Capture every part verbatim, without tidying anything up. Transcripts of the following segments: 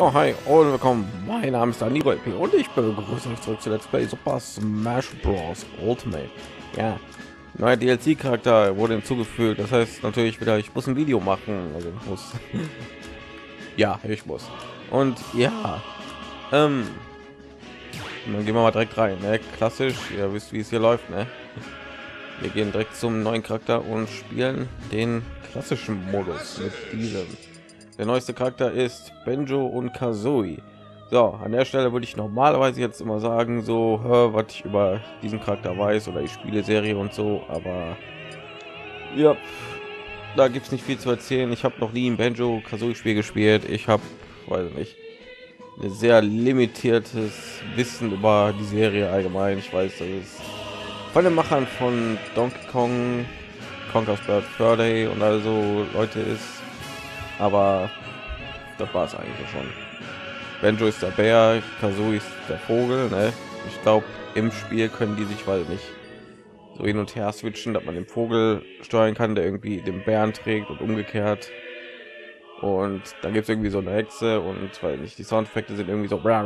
Jo, hi und willkommen. Mein Name ist Daniel P. und ich begrüße euch zurück zu Let's Play Super Smash Bros. Ultimate. Ja, neuer D L C-Charakter wurde hinzugefügt. Das heißt natürlich wieder, ich muss ein Video machen. Also ich muss. Ja, ich muss. Und ja, ähm, dann gehen wir mal direkt rein. Ne? Klassisch, ihr wisst, wie es hier läuft. Ne? Wir gehen direkt zum neuen Charakter und spielen den klassischen Modus mit diesem. Der neueste Charakter ist Banjo und Kazooie. So, an der Stelle würde ich normalerweise jetzt immer sagen, so, hör, was ich über diesen Charakter weiß oder ich spiele Serie und so, aber ja, da gibt es nicht viel zu erzählen. Ich habe noch nie ein Banjo Kazooie Spiel gespielt. Ich habe, weiß nicht, ein sehr limitiertes Wissen über die Serie allgemein. Ich weiß, dass es von den Machern von Donkey Kong, Conker's Bad Fur Day und also Leute ist, aber das war es eigentlich schon. Banjo ist der Bär, Kazooie ist der Vogel. Ne? Ich glaube, im Spiel können die sich, weil nicht so hin und her switchen, dass man den Vogel steuern kann, der irgendwie den Bären trägt und umgekehrt. Und dann gibt es irgendwie so eine Hexe und weil nicht die Soundeffekte sind irgendwie so. Ja,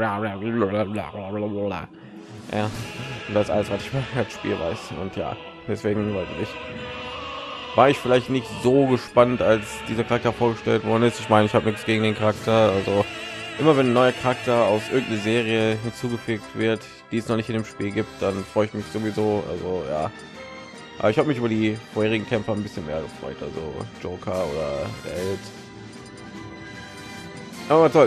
und das ist alles, was ich beim Spiel weiß. Und ja, deswegen weiß ich nicht. War ich vielleicht nicht so gespannt, als dieser Charakter vorgestellt worden ist. Ich meine, ich habe nichts gegen den Charakter. Also immer wenn ein neuer Charakter aus irgendeiner Serie hinzugefügt wird, die es noch nicht in dem Spiel gibt, dann freue ich mich sowieso. Also ja, aber ich habe mich über die vorherigen Kämpfer ein bisschen mehr gefreut. Also Joker oder der Held. Aber toll.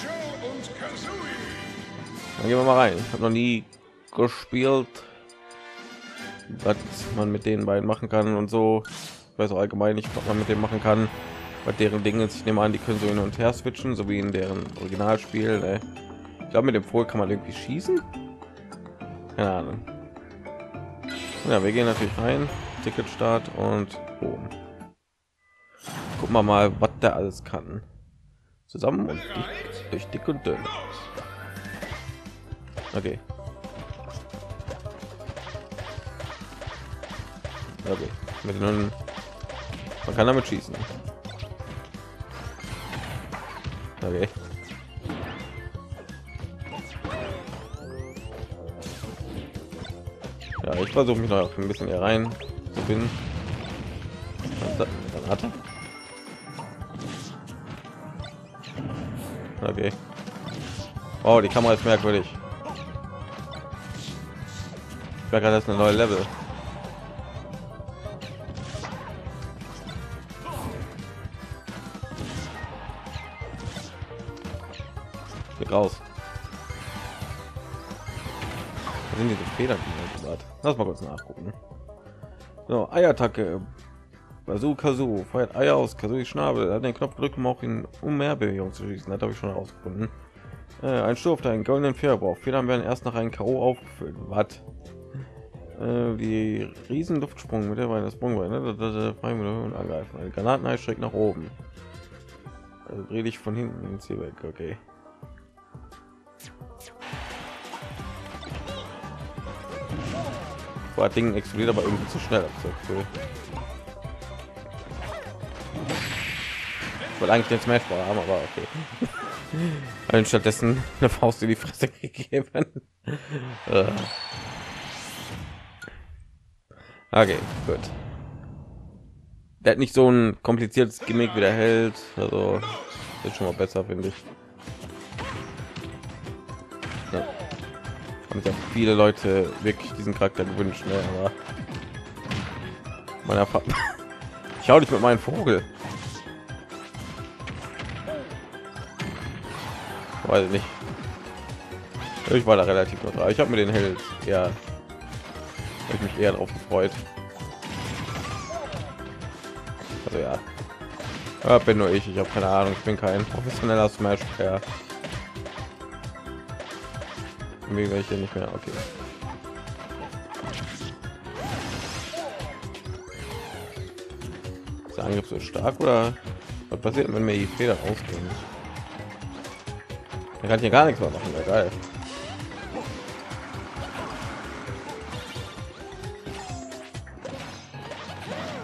Dann gehen wir mal rein. Ich habe noch nie gespielt, was man mit den beiden machen kann und so. Ich weiß auch allgemein nicht, was man mit dem machen kann, bei deren Dinge. Ich nehme an, die können so hin und her switchen, so wie in deren Originalspiel. Ne? Ich glaube, mit dem Vogel kann man irgendwie schießen. Keine Ahnung. Ja, wir gehen natürlich rein, Ticketstart und boom. Gucken wir mal, was der alles kann. Zusammen und dick, durch dick und dünn. Okay. Okay. Mit nun, man kann damit schießen. Okay. Ja, ich versuche mich noch ein bisschen hier rein zu finden. Dann hat er. Okay. Oh, die Kamera ist merkwürdig. Ich merke, das ist eine neue Level. Geht raus. Was sind diese Federn? Lass mal kurz nachgucken. So, Eiattacke. Bazooka Kazoo feuert Eier aus Kazooie Schnabel. Er hat den Knopf gedrückt, um auch in um mehr Bewegung zu schießen. Das habe ich schon herausgefunden. Äh, ein Sturf, einen goldenen Federbauch. Federn werden erst nach einem K O aufgefüllt. Was? Äh, die riesen Luftsprung mit der Beine, das Sprungbein, ne? Und angreifen. Eine Granatenei schräg nach oben. Also dreh dich von hinten ins Ziel weg. Okay. Boah, Ding explodiert aber irgendwie zu schnell. So cool. Ich wollte eigentlich den Smash Ball haben, aber okay. Und stattdessen eine Faust in die Fresse gegeben. Okay, gut. Der hat nicht so ein kompliziertes Gimmick wie der Held, also ist schon mal besser, finde ich. Ja. Haben ja viele Leute wirklich diesen Charakter gewünscht, ne? Aber meiner Fa ich hau dich mit meinem Vogel. Weiß ich nicht. Ich war da relativ neutral. Ich habe mir den Held ja, hab ich mich eher darauf gefreut. Also ja, ja bin nur ich. Ich habe keine Ahnung. Ich bin kein professioneller Smash Player. Wie welche nicht mehr. Okay. Ist der Angriff so stark oder was passiert, wenn mir die Feder ausgehen? Er kann hier gar nichts mehr machen, ja, geil.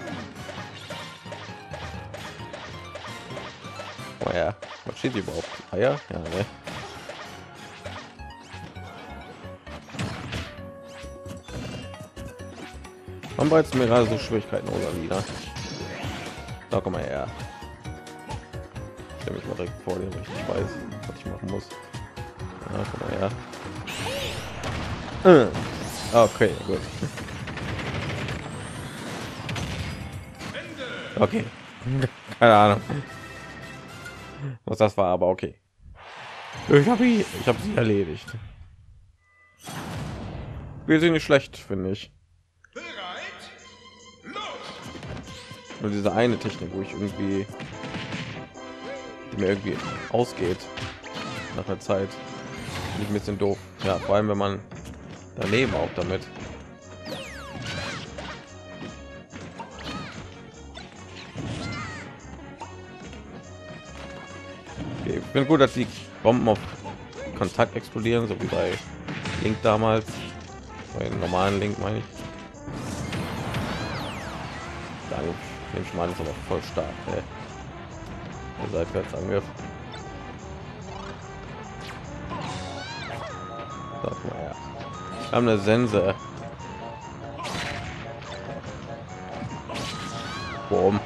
Oh ja, was steht hier überhaupt? Feier? Ja, ne? Warum bereitet mir gerade so Schwierigkeiten oder wieder? Da komm mal her. Stell mich mal direkt vor dir, weil ich nicht weiß, was ich machen muss. Ja, komm mal her. Äh. Okay, gut. Okay. Keine Ahnung, was das war, aber okay. Ich habe ich habe sie erledigt. Wir sind nicht schlecht, finde ich. Nur diese eine Technik, wo ich irgendwie die mir irgendwie ausgeht nach einer Zeit, nicht ein bisschen doof. Ja, vor allem wenn man daneben auch damit. Okay, ich bin gut, dass die Bomben auf Kontakt explodieren, so wie bei Link damals, bei den normalen Link meine ich. Dann nehme ich mal, ist aber voll stark. Ne? Der Seitwärtsangriff. Sag mal, ja. Wir haben eine Sense. Boom.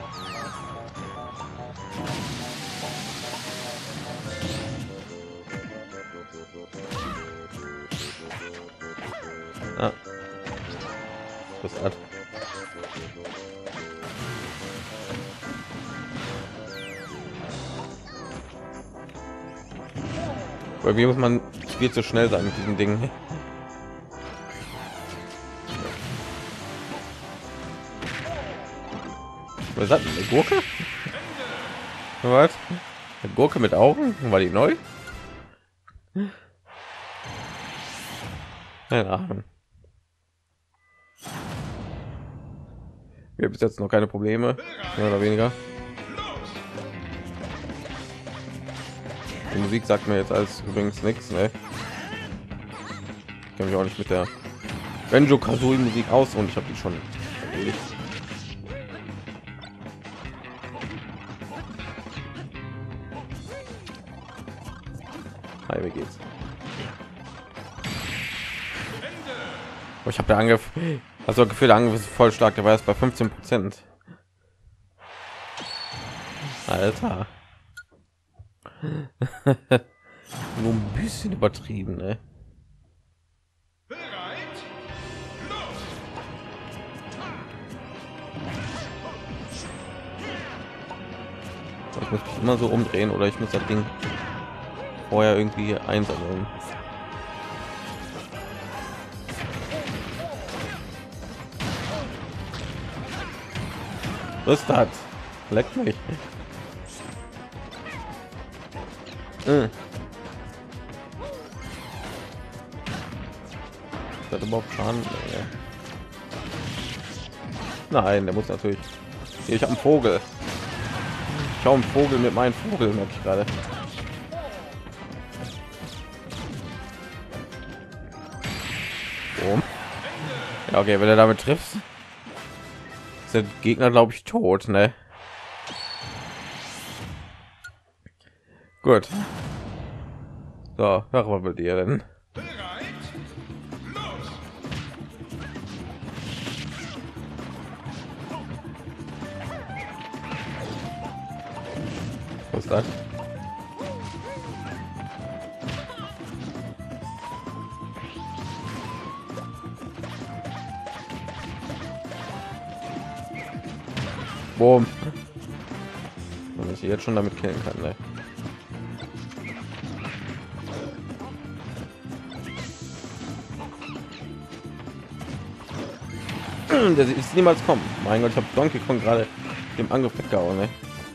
Ah. Was hat? Bei mir muss man viel zu schnell sein mit diesen Dingen. Was hat eine Gurke? Was? Eine Gurke mit Augen? War die neu? Keine Ahnung. Wir haben bis jetzt noch keine Probleme, mehr oder weniger. Die Musik sagt mir jetzt alles übrigens nichts, ne? Ich kenne mich auch nicht mit der Banjo Kazooie Musik aus und ich habe die schon erledigt. Hi, wie geht's? Oh, ich habe der Angriff, also Gefühl, der Angriff ist voll stark, der war jetzt bei fünfzehn Prozent. Alter. Nur ein bisschen übertrieben, ne? Ich muss mich immer so umdrehen oder ich muss das Ding vorher irgendwie einsammeln. Was ist das? Leckt mich. Hm. Das überhaupt Schaden? Nee. Nein, der muss natürlich. Hier, ich habe einen Vogel. Ich habe einen Vogel mit meinem Vogel, merke ich gerade. Oh. Ja, okay, wenn er damit trifft, ist der Gegner, glaube ich, tot, ne? Gut. So, was will dir denn? Was ist das? Boom. Und ich jetzt schon damit killen kann, ne? Der ist niemals kommen. Mein Gott, ich habe Donkey Kong gerade dem Angriff weggehauen, ne?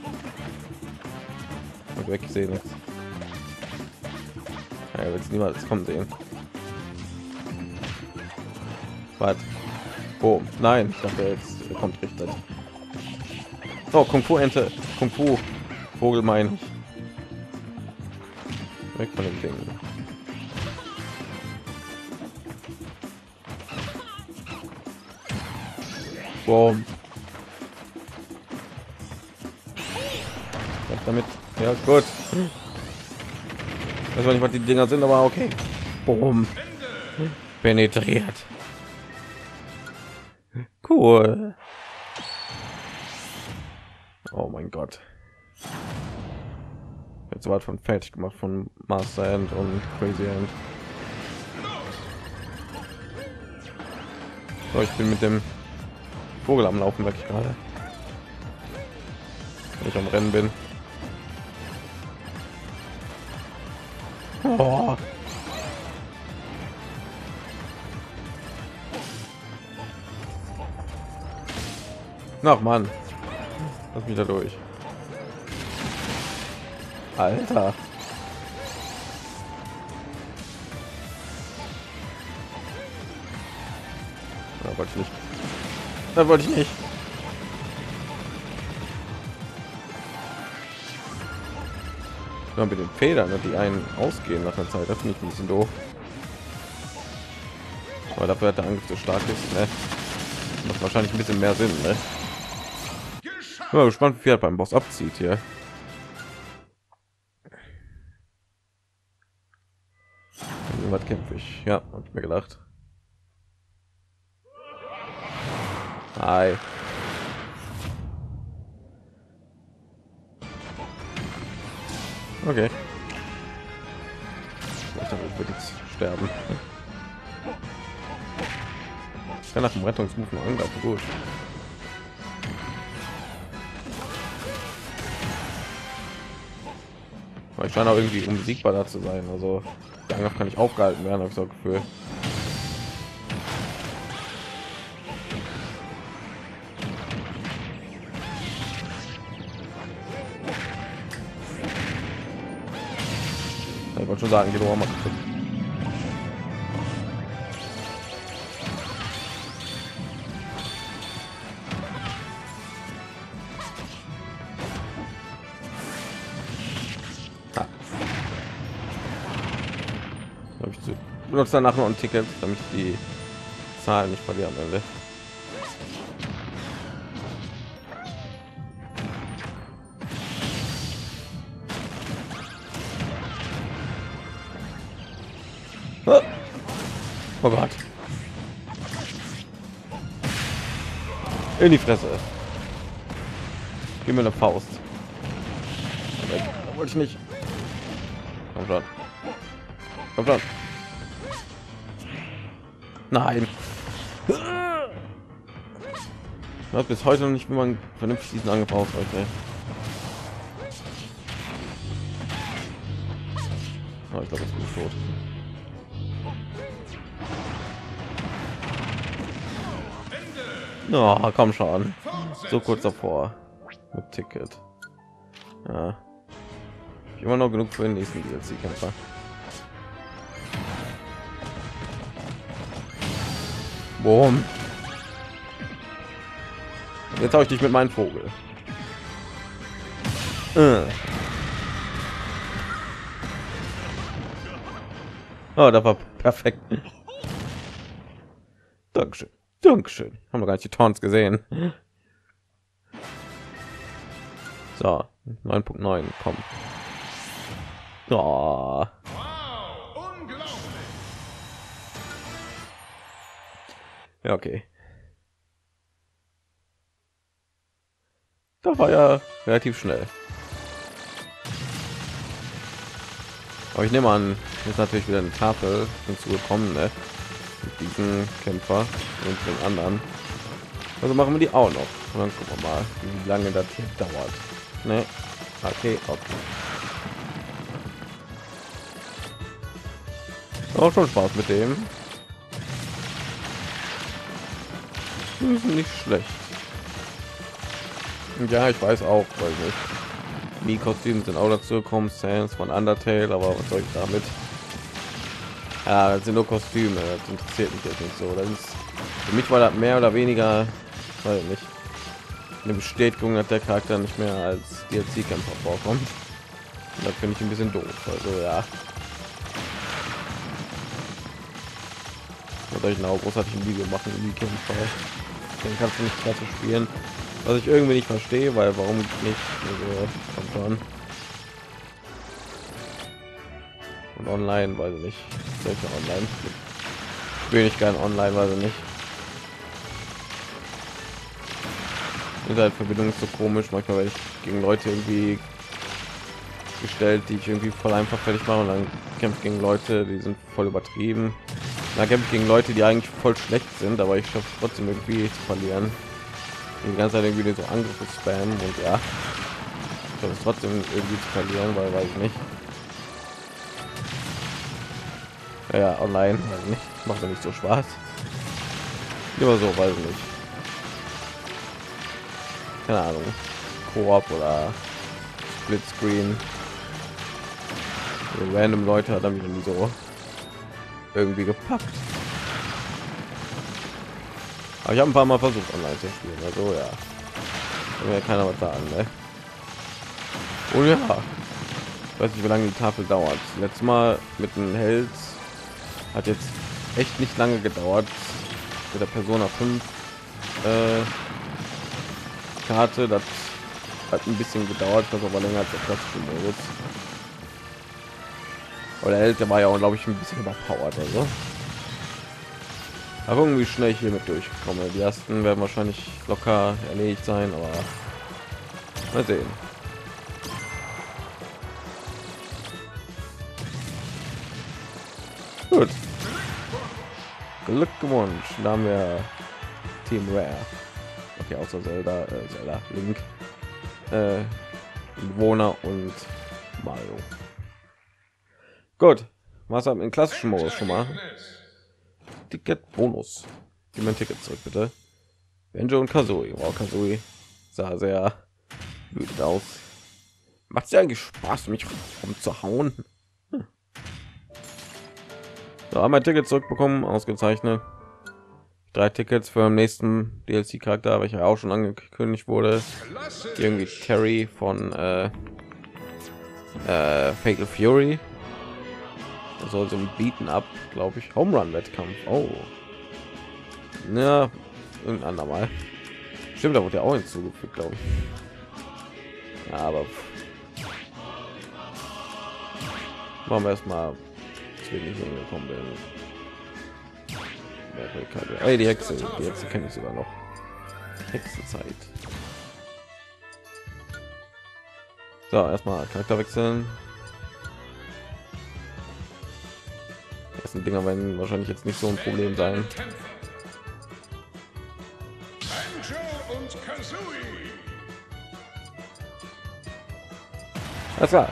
Und weggesehen ist. Ja, wird niemals kommen sehen. Was? Oh, nein, ich dachte jetzt er kommt richtig. So, Kung Fu Ente, Kung Fu Vogel, mein weg von dem Ding. Wow. Was damit? Ja, gut. Ich weiß nicht, was die Dinger sind, aber okay. Boom. Penetriert. Cool. Oh mein Gott. Jetzt war von fertig gemacht von Master End und Crazy End. So, ich bin mit dem Vogel am Laufen, merke ich gerade. Wenn ich am Rennen bin. Oh. Ach Mann, lass mich da durch. Alter. Da wollte ich nicht. Da wollte ich nicht. Ja, mit den Federn, ne, die einen ausgehen nach einer Zeit, das finde ich ein bisschen doof. Aber dafür hat der Angriff so stark ist, ne? Macht wahrscheinlich ein bisschen mehr Sinn, ne? Ja, gespannt, wie viel er beim Boss abzieht hier. Was kämpfe ich? Ja, hab ich mir gedacht. Hi. Okay. Ich dachte, ich würde jetzt sterben. Ich kann nach dem Rettungsmove noch angreifen. Gut. Aber ich scheine auch irgendwie unbesiegbar da zu sein. Also der Angriff kann nicht aufgehalten werden, habe ich so Gefühl. Ich wollte schon sagen, geht auch mal kaputt. Ah. Ich zu benutze danach noch ein Ticket, damit ich die Zahlen nicht verliere am Ende. Oh Gott. In die Fresse. Gib mir eine Faust. Da wollte ich nicht. Komm schon. Komm schon. Nein. Ich weiß bis heute noch nicht, wie man vernünftig diesen Angriff ausläuft. Oh, ich glaube, jetzt bin ich tot. Oh, komm schon. So kurz davor. Mit Ticket. Ja. Ich immer noch genug für den nächsten D L C-Kämpfer. Boom. Jetzt habe ich dich mit meinem Vogel. Äh. Oh, das war perfekt. Dankeschön. Dankeschön. Haben wir gar nicht die Taunts gesehen. So, neun Punkt neun, komm. Oh. Ja, okay. Da war ja relativ schnell. Aber ich nehme an, ist natürlich wieder eine Tafel hinzugekommen, ne? Mit diesen Kämpfer und den anderen. Also machen wir die auch noch. Und dann gucken wir mal, wie lange das hier dauert. Ne? Okay, okay. Auch schon Spaß mit dem. Das ist nicht schlecht. Ja, ich weiß auch, weil nicht. Die Kostüme sind auch dazu gekommen, Sans von Undertale, aber was soll ich damit? Ja, das sind nur Kostüme, das interessiert mich jetzt nicht so. Das ist, für mich war das mehr oder weniger, weiß nicht, eine Bestätigung, dass der Charakter nicht mehr als D L C-Kämpfer vorkommt. Und das finde ich ein bisschen doof. Also ja. Oder ich genau großartig ein Video machen, wie Kämpfer. Den kannst du nicht klasse spielen. Was ich irgendwie nicht verstehe, weil warum nicht? Also, kommt schon. Und online, weiß ich nicht. Solche online. Spiele ich gerne online, weiß ich nicht. Internetverbindung ist so komisch. Manchmal werde ich gegen Leute irgendwie gestellt, die ich irgendwie voll einfach fertig mache und dann kämpfe gegen Leute, die sind voll übertrieben. Dann kämpfe gegen Leute, die eigentlich voll schlecht sind, aber ich schaffe trotzdem irgendwie zu verlieren. Und die ganze Zeit irgendwie so Angriffe spammen und ja, ich schaffe es trotzdem irgendwie zu verlieren, weil weiß ich nicht. Ja, ja, online, weiß ich nicht, macht mir nicht so Spaß. Lieber so, weiß ich nicht. Keine Ahnung, Koop oder Splitscreen. So random Leute hat dann wieder nie so irgendwie gepackt. Aber ich habe ein paar Mal versucht online zu spielen, also ja, kann mir keiner was sagen, ne? Oh ja, ich weiß nicht, wie lange die Tafel dauert. Letztes Mal mit dem Held hat jetzt echt nicht lange gedauert mit der Persona fünf äh, Karte. Das hat ein bisschen gedauert, das aber länger als der klassische Modus. Oder hält, der war ja auch, glaube ich, ein bisschen überpowered, also. Aber irgendwie schnell hier mit durchgekommen. Die ersten werden wahrscheinlich locker erledigt sein, aber mal sehen. Gut. Glückwunsch, da haben wir Team Rare. Okay, außer Zelda, äh, Zelda, Link, äh, Bewohner und Mario. Gut, was haben in klassischen Modus schon mal? Ticket Bonus. Gib mir ein Ticket zurück, bitte. Banjo und Kazooie. Wow, Kazooie sah sehr wütend aus. Macht ja eigentlich Spaß, mich rumzuhauen. Hm. So, haben wir ein Ticket zurückbekommen, ausgezeichnet. Drei Tickets für den nächsten D L C-Charakter, welcher auch schon angekündigt wurde. Irgendwie Terry von äh, äh, Fatal Fury. Das soll so ein Beaten up, glaube ich. Home Run Wettkampf. Oh, ja, irgendein andermal. Stimmt, da wurde ja auch hinzugefügt, glaube ich. Ja, aber machen wir erstmal, wie ich hingekommen bin. Hey, die Hexe, die Hexe kenne ich sogar noch. Hexenzeit. So, erstmal Charakter wechseln. Die ersten Dinger werden wahrscheinlich jetzt nicht so ein Problem sein. Alles klar.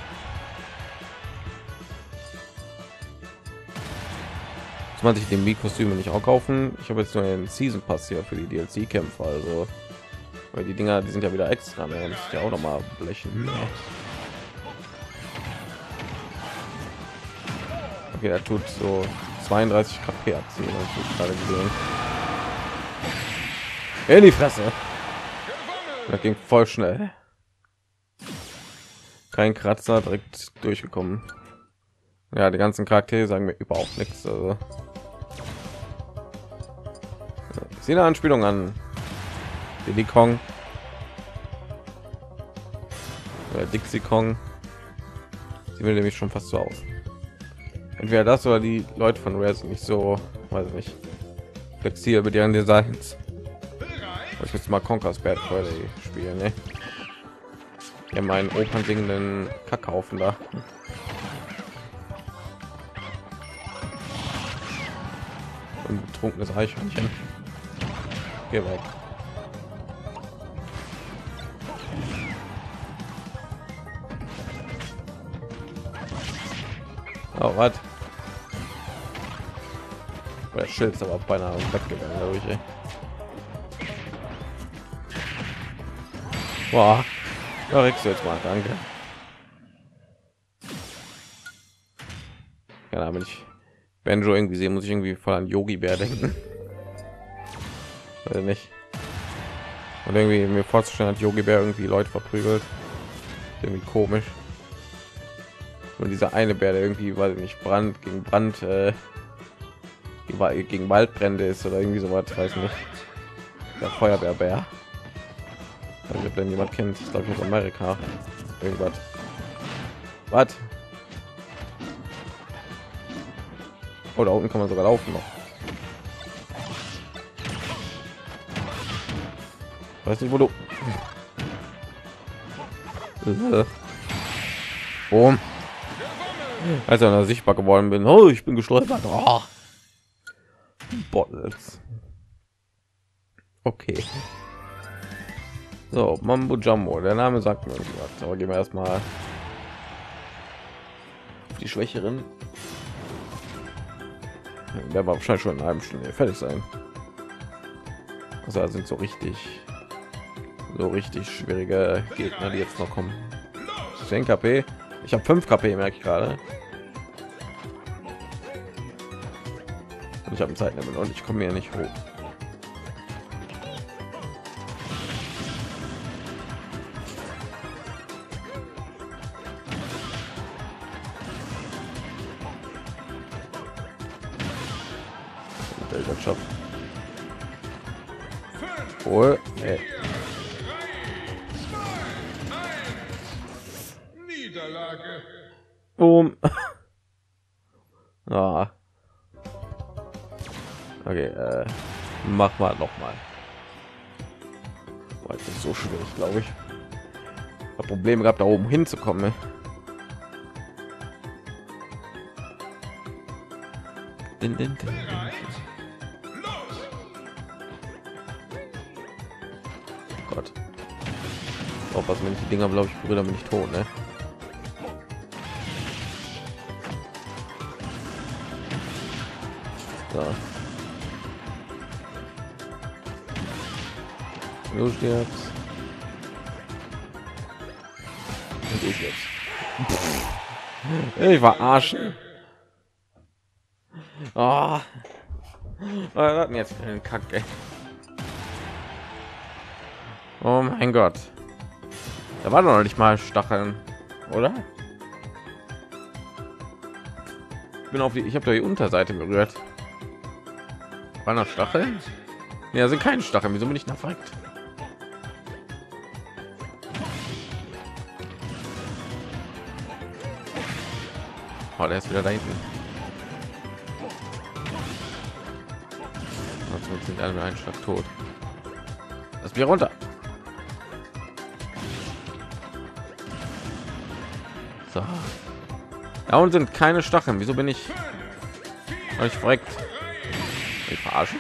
Man sich den Mii-Kostüme nicht auch kaufen. Ich habe jetzt nur einen Season Pass hier für die D L C-Kämpfer, also weil die Dinger, die sind ja wieder extra, ne? Muss ich ja auch noch mal blechen. Okay, da tut so zweiunddreißig K P abziehen, habe ich gerade gesehen. In die Fresse. Das ging voll schnell. Kein Kratzer, direkt durchgekommen. Ja, die ganzen Charaktere sagen mir überhaupt nichts. Also ist eine Anspielung an Diddy Kong oder Dixie Kong. Sie will nämlich schon fast so aus. Entweder das oder die Leute von Rare sind nicht so, weiß ich nicht, flexibel mit ihren Designs. Ich muss mal Conker's Bad Fur Day spielen, ne? Ja, meinen Opern singenden Kackhaufen da. Ein betrunkenes Eichhörnchen. Geh weg. Oh, was? Der Schild ist aber beinahe weggegangen, glaube ich. Ey. Boah, da regst du jetzt mal, danke. Ja, damit ich Banjo irgendwie sehen, muss ich irgendwie voll an Yogi Bär denken. Weil nicht. Und irgendwie mir vorzustellen, hat Yogi Bär irgendwie Leute verprügelt. Irgendwie komisch. Und dieser eine Bär, der irgendwie, weiß ich nicht, Brand gegen Brand, äh, gegen Waldbrände ist oder irgendwie so was, weiß nicht. Der Feuerwehrbär. Also, wenn jemand kennt, ich glaube, aus Amerika. Irgendwas. Was? Oder unten kann man sogar laufen noch. Weiß nicht, wo du. Boom. Als er da sichtbar geworden bin, oh, ich bin gestolpert. Oh. Bottles. Okay. So, Mambo Jumbo, der Name sagt mir was, aber gehen wir erstmal die Schwächeren. Der war wahrscheinlich schon in einer halben Stunde fertig sein. Also da sind so richtig, so richtig schwierige Gegner, die jetzt noch kommen. zehn K P. Ich habe fünf K P, merke ich gerade. Und ich habe ein Zeitlimit und ich komme hier nicht hoch. Oh, ey. Boom. Ah. Okay, äh, mach mal noch mal. War jetzt nicht so schwierig, glaube ich. Hab Probleme gehabt, da oben hinzukommen. Ne? Din, din, din, din. Oh Gott. Auch was, wenn ich die Dinger, glaube ich, berühre, dann bin ich tot, ne? So. Du stirbst. Und ich jetzt. Ich verarschen. Oh. Wir hatten jetzt einen Kack, ey. Oh mein Gott. Da war noch nicht mal Stacheln, oder? Ich bin auf die, ich habe da die Unterseite berührt. War noch Stacheln? Ja, sind keine Stacheln. Wieso bin ich verreckt? Oh, der ist wieder da hinten. Sonst sind alle mit einem Schlag tot. Lass mich runter. So. Da unten sind keine Stacheln. Wieso bin ich? Weil ich verreckt. Ich verarsche.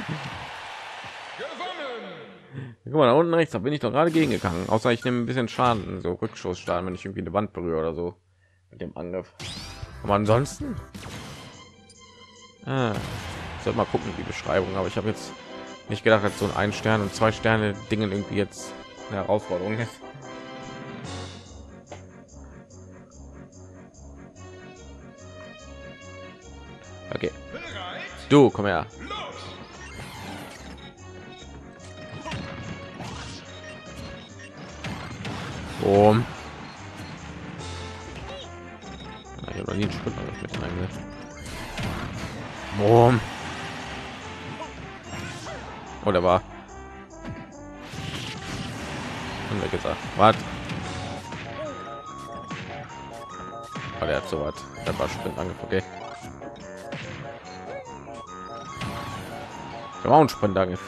Guck mal, da unten rechts, da bin ich doch gerade gegengegangen. Außer ich nehme ein bisschen Schaden, so Rückschussstahl, wenn ich irgendwie eine Wand berühre oder so mit dem Angriff. Aber ansonsten, ah, ich sollte mal gucken die Beschreibung. Aber ich habe jetzt nicht gedacht, dass so ein ein Stern und zwei Sterne Dingen irgendwie jetzt eine Herausforderung ist. Okay, du komm her. Um. Ich habe noch nie einen Sprint mit reingesetzt. Boom. Oh, der war. Und gesagt, was? Oh, der hat so was. Der war Sprint angefangen. Okay. Der war ein Sprint angefangen.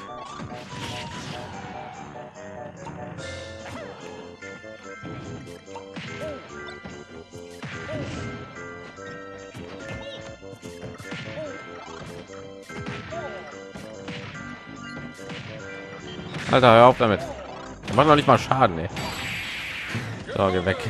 Alter, hör auf damit. Der macht noch nicht mal Schaden, ey. So, geh weg.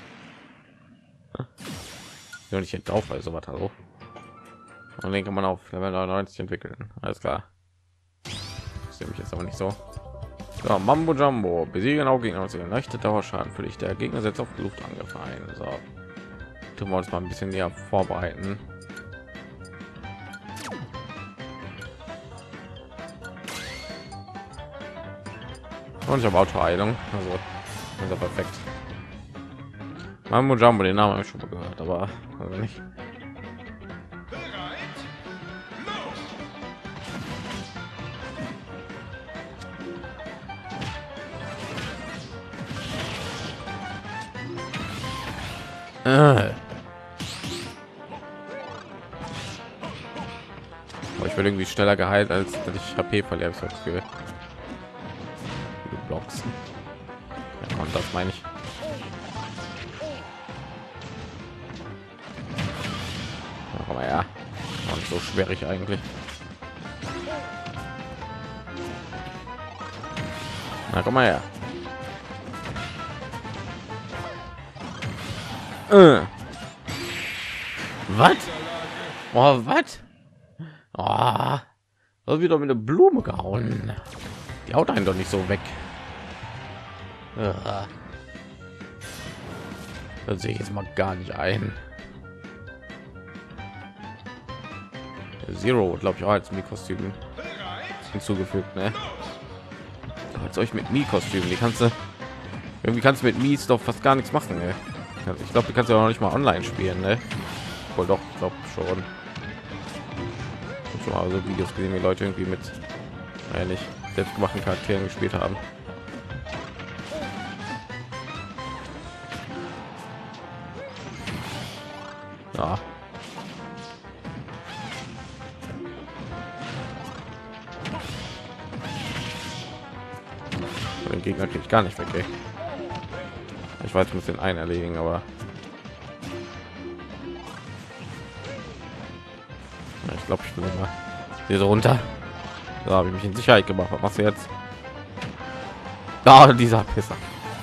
Ja, ich hätte drauf, also was hallo. Und den kann man auf Level neunundneunzig entwickeln. Alles klar. Das sehe ich jetzt aber nicht so. So, Mambo Jumbo. Besiegen auch Gegner aus leichte Dauerschaden für dich. Der Gegner setzt auf Luftangriff ein. So. Tun wir uns mal ein bisschen näher vorbereiten. Und ich habe Autoheilung, also, also perfekt. Mambo Jumbo, den Namen habe ich schon mal gehört, aber also nicht. Äh. ich werde irgendwie schneller geheilt, als dass ich H P verliere. Ich so das Gefühl. Du blockst. Ja, und das meine ich. Ja, komm mal her. Und so schwierig eigentlich. Na, komm mal her. Äh. Was? Oh, was? Oh, das wieder mit einer Blume gehauen. Die haut einen doch nicht so weg. Ah. Das sehe ich jetzt mal gar nicht ein. Zero, glaube ich, auch als Mi-Kostüm hinzugefügt, ne? Als euch mit Mi-Kostümen, die kannst du irgendwie kannst du mit Mies doch fast gar nichts machen, ne? Ich glaube, du kannst ja auch noch nicht mal online spielen, ne? Wohl doch, ich glaube schon. Ich habe schon mal so Videos gesehen, wie Leute irgendwie mit eigentlich selbstgemachten Charakteren gespielt haben. Ja. Den Gegner kriege ich gar nicht weg, ey. Ich weiß, ich muss den einen erledigen, aber ich glaube, ich bin immer hier so runter. Da habe ich mich in Sicherheit gemacht. Was machst du jetzt? Da, dieser Pisser.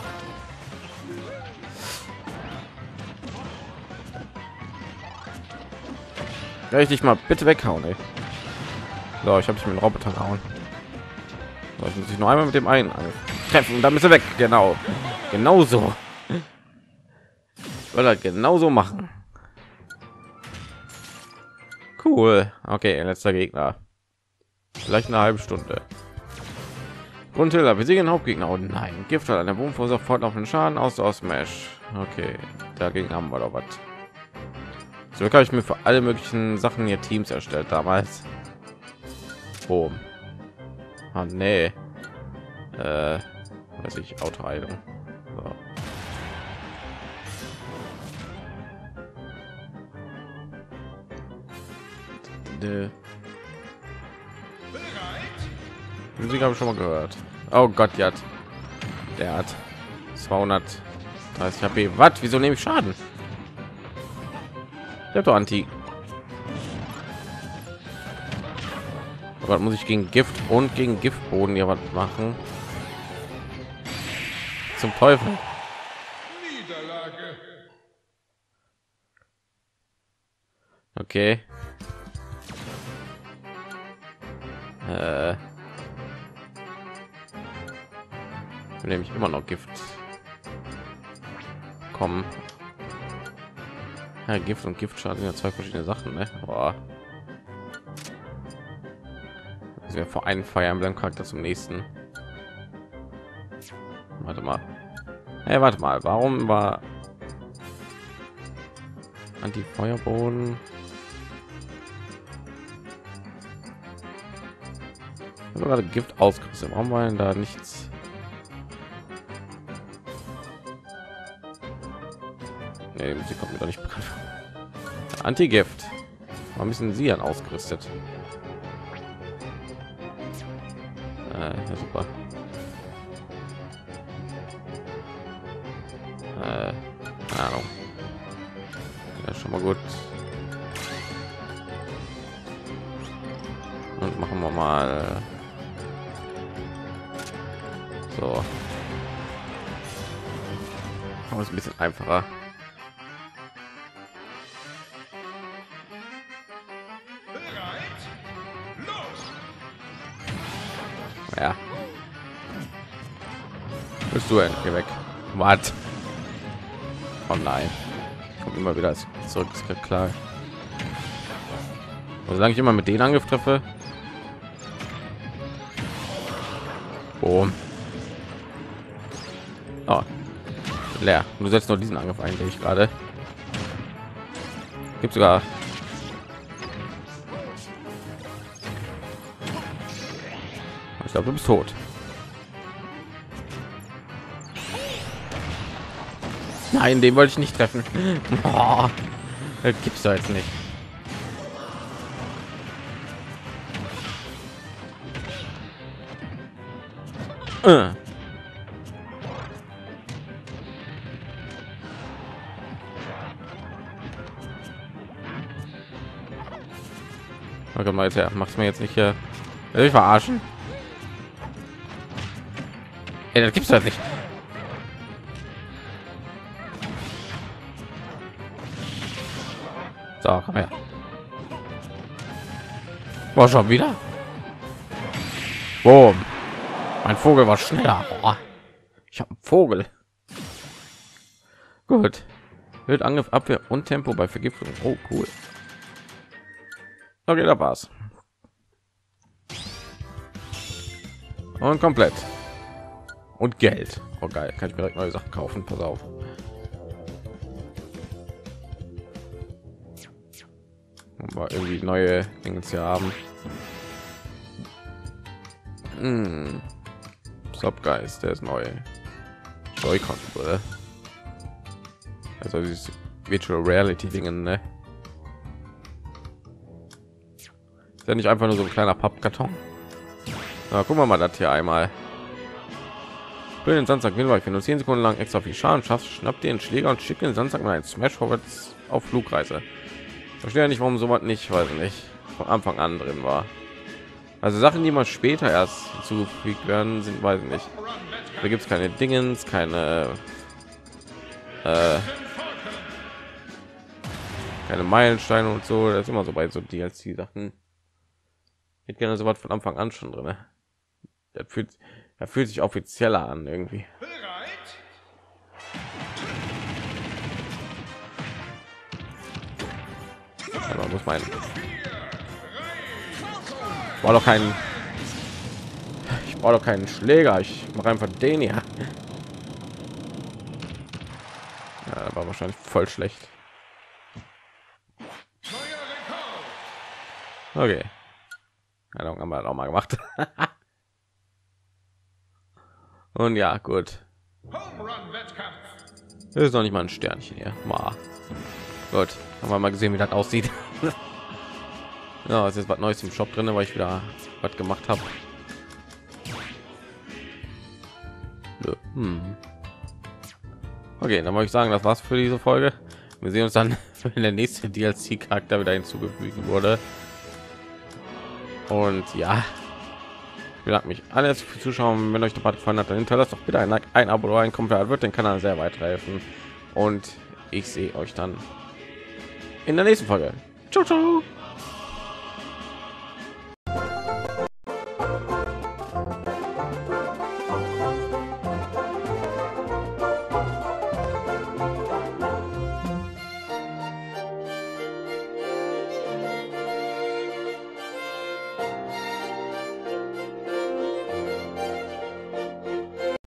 Richtig mal bitte weghauen, ey. So, ich habe mich mit dem Roboter gehauen. So, ich muss ich noch einmal mit dem einen treffen und dann ist er weg. Genau, genau so. Will er genauso machen. Cool. Okay, letzter Gegner. Vielleicht eine halbe Stunde. Grundhiller, wir sehen Hauptgegner. Oh nein, Gift hat eine Wurm verursacht fortlaufenden Schaden aus aus Smash. Okay, dagegen haben wir doch was. So habe ich mir für alle möglichen Sachen hier Teams erstellt damals. Boom. Ah, nee. Äh, weiß ich, Autoheilung. So. Musik habe ich schon mal gehört. Oh Gott, ja. Der hat zweihundertdreißig H P. Was? Wieso nehme ich Schaden? Ich habe doch Anti. Aber muss ich gegen Gift und gegen Giftboden ja was machen? Zum Teufel. Okay. Äh. Nehme ich immer noch Gift. Kommen. Ja, Gift und Giftschaden sind ja zwei verschiedene Sachen, ne? Boah. Das wäre vor einem Fire Emblem Charakter zum nächsten. Warte mal. Hey, warte mal. Warum war Anti-Feuerboden? Gerade Gift ausgerüstet. Warum war denn da nichts? Nee, sie kommt mir doch nicht bekannt. Anti-Gift. Warum müssen sie dann ausgerüstet? Äh, ja, super. Äh, keine Ahnung. Ja, schon mal gut. Und machen wir mal so. Aber ist ein bisschen einfacher. Ja. Bist du endlich weg? Was? Oh nein. Kommt immer wieder zurück, ist klar. Und solange ich immer mit denen Angriff treffe. Boom. Oh. Leer. Und du setzt nur diesen Angriff ein, den ich gerade. Gibt sogar. Ich glaube, du bist tot. Nein, den wollte ich nicht treffen. Oh, das gibt's doch jetzt nicht. Äh. Okay, Leute, mach's mir jetzt nicht hier. Will ich verarschen? Ey, das gibt's halt nicht. So, komm her. War schon wieder. Boom. Mein Vogel war schneller. Boah. Ich habe einen Vogel. Gut. Wird Angriff, Abwehr und Tempo bei Vergiftung. Oh, cool. Okay, da war's. Und komplett. Und Geld. Oh geil, kann ich direkt neue Sachen kaufen. Pass auf. Aber irgendwie neue Dinge hier haben. Hm. Subgeist, der ist neu. Joy-Con, oder? Also dieses Virtual Reality Dingen, ne? Ist ja nicht einfach nur so ein kleiner Pappkarton. Na, gucken wir mal das hier einmal. Für den Sandsack will ich, wenn du zehn Sekunden lang extra viel Schaden schaffst, schnapp dir einen Schläger und schick den Sandsack mal ein Smash vorwärts auf Flugreise. Verstehe nicht, warum sowas nicht, weiß nicht, von Anfang an drin war. Also Sachen, die man später erst hinzugefügt werden, sind, weiß ich nicht. Da gibt es keine Dingens, keine äh, keine Meilensteine und so. Das ist immer so bei so D L C-Sachen. Ich hätte gerne sowas von Anfang an schon drin. Das fühlt, er fühlt sich offizieller an irgendwie. Aber muss mein war doch kein ich brauche doch keinen Schläger, ich mache einfach den hier. Ja, war wahrscheinlich voll schlecht. Okay, ja, haben wir auch mal gemacht. Und ja, gut, das ist noch nicht mal ein Sternchen hier. Mal. Gut, haben wir mal gesehen, wie das aussieht. Ja, es ist was Neues im Shop drin, weil ich wieder was gemacht habe. Hm. Okay, dann wollte ich sagen, das war's für diese Folge. Wir sehen uns dann, wenn der nächste D L C-Charakter wieder hinzugefügt wurde. Und ja, ich bedanke mich alles für Zuschauen. Wenn euch der Part gefallen hat, dann hinterlasst doch bitte ein Like, ein Abo oder ein Kommentar, wird den Kanal sehr weiterhelfen. Und ich sehe euch dann in der nächsten Folge. Ciao, ciao.